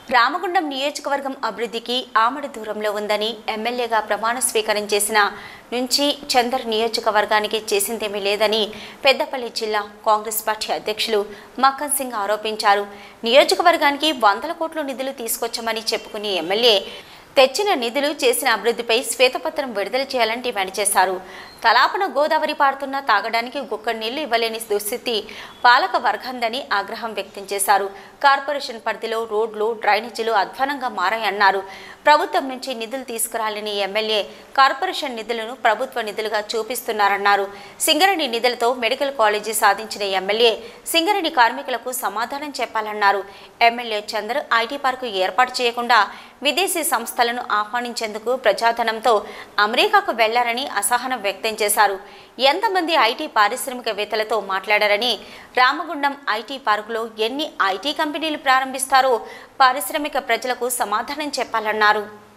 రామగుండం నియోజకవర్గం అభివృద్ధికి ఆమడ దూరంలో ఉందని ఎమ్మెల్యేగా ప్రమాణ స్వీకారం చేసిన నుంచి చందర్ నియోజకవర్గానికి చేసిందేమీ లేదని పెద్దపల్లి జిల్లా కాంగ్రెస్ పార్టీ అధ్యక్షులు మక్కన్ సింగ్ ఆరోపించారు. నియోజకవర్గానికి 100 కోట్ల నిధులు తీసుకొచ్చామని చెప్పుకునే ఎమ్మెల్యే తెచ్చిన నిధులు చేసిన అభివృద్ధిపై శ్వేతపత్రం విడుదల చేయాలని డిమాండ్ చేశారు. తలాపన గోదావరి పారుతున్న తాగడానికి గుక్కడి నీళ్లు ఇవ్వలేని దుస్థితి పాలక వర్గందని ఆగ్రహం వ్యక్తం చేశారు. కార్పొరేషన్ పరిధిలో రోడ్లు, డ్రైనేజీలు అధ్వానంగా మారాయన్నారు. ప్రభుత్వం నుంచి నిధులు తీసుకురాలని ఎమ్మెల్యే కార్పొరేషన్ నిధులను ప్రభుత్వ నిధులుగా చూపిస్తున్నారన్నారు. సింగరేణి నిధులతో మెడికల్ కాలేజీ సాధించిన ఎమ్మెల్యే సింగరేణి కార్మికులకు సమాధానం చెప్పాలన్నారు. ఎమ్మెల్యే చంద్ర ఐటీ పార్కు ఏర్పాటు చేయకుండా విదేశీ సంస్థలను ఆహ్వానించేందుకు ప్రజాధనంతో అమెరికాకు వెళ్లారని అసహనం వ్యక్తం చేశారు. ఎంతమంది ఐటీ పారిశ్రామికవేత్తలతో మాట్లాడారని, రామగుండం ఐటీ పార్కులో ఎన్ని ఐటీ కంపెనీలు ప్రారంభిస్తారో పారిశ్రామిక ప్రజలకు సమాధానం చెప్పాలన్నారు.